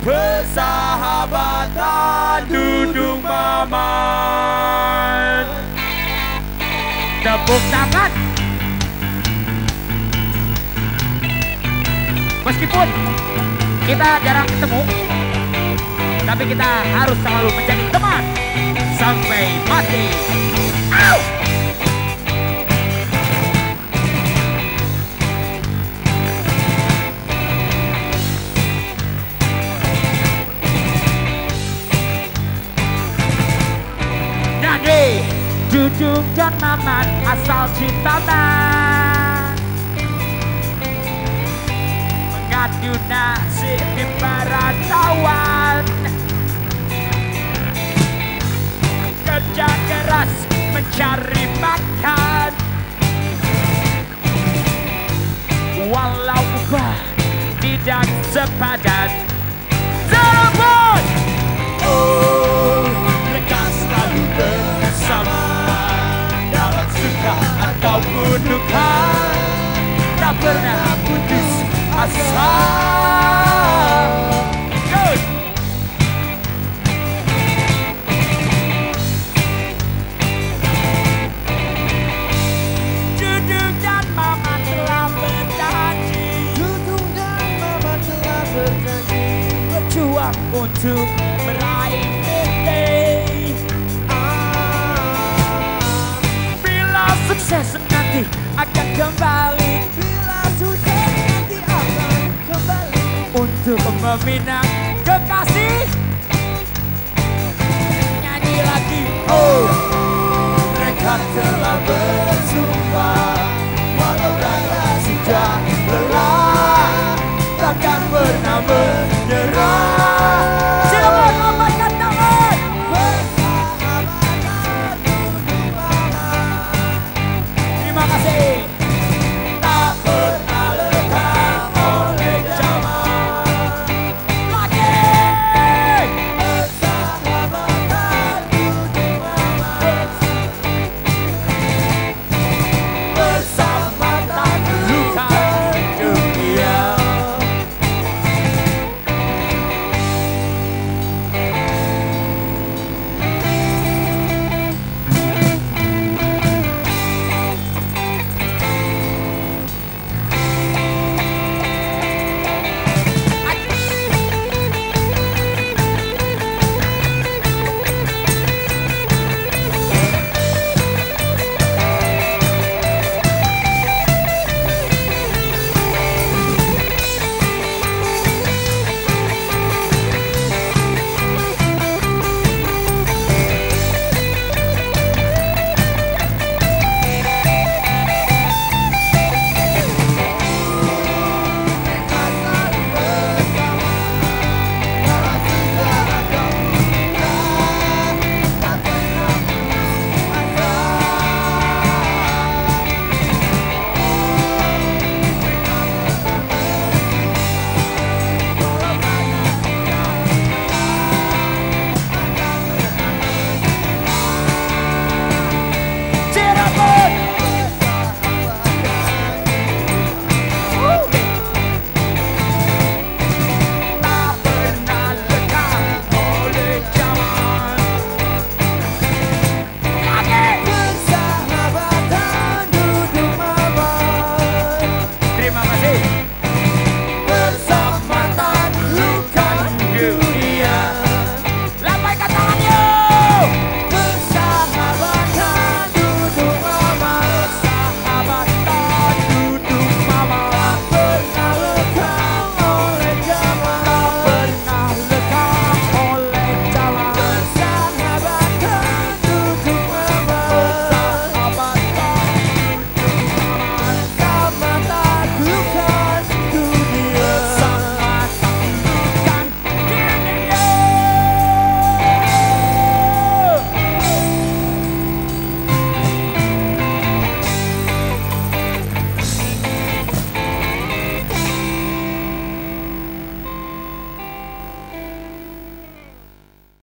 persahabatan duduk maman. Tepuk tangan. Meskipun kita jarang ketemu, tapi kita harus selalu menjadi teman sampai mati. Au! Nyanyi Dudung dan Maman asal Cintaman, mengadu nasib di perantauan, kerja keras mencari makan, walau upah tidak sepadan. Telepon! Oh, mereka selalu bersama dalam suka ataupun duka, Tak pernah putus asa. Good. Dudung dan Maman telah berjanji, Dudung dan Maman telah berjanji berjuang untuk meraih mimpi. Bila sukses nanti akan kembali, Bila sukses nanti akan kembali untuk meminang kekasih. Nyanyi lagi. Oh, mereka telah bersumpah, walau raga sudah lelah, takkan pernah menyerah.